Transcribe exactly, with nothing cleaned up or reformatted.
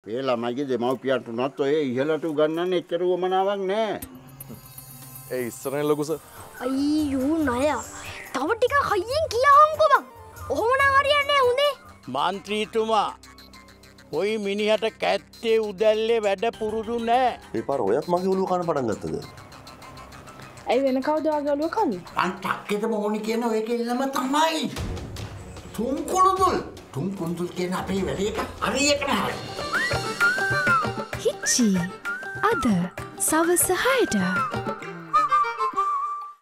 අපේ ළමයිගේ දෙමව්පියන්ට උනත් ඔය ඉහළට උගන්වන්න එච්චර උවමනාවක් නැහැ. ඒ ඉස්සරහින් ලොකු සර්. අයියෝ නයා. තව ටිකක් හයියෙන් කියහම්කෝ බං. ඔහොම නම් හරියන්නේ නැහැ හොඳේ. මන්ත්‍රීතුමා ඔයි මිනිහට කැත්තේ උදැල්ලේ වැඩ පුරුදු නෑ. මේ පාර ඔයත් මගේ ඔළුව කන පටන් ගත්තද? ඇයි වෙන කවුද වගේ ඔළුව කන්නේ? අන් ටක්කෙට මොහොනි කියන ඔය කෙල්ලම තමයි. තුන් කුළුදුල්. තුන් කුළුදුල් කියන අපේ වැඩේ හරියට නෑ. හිච්චි අද සවස හයට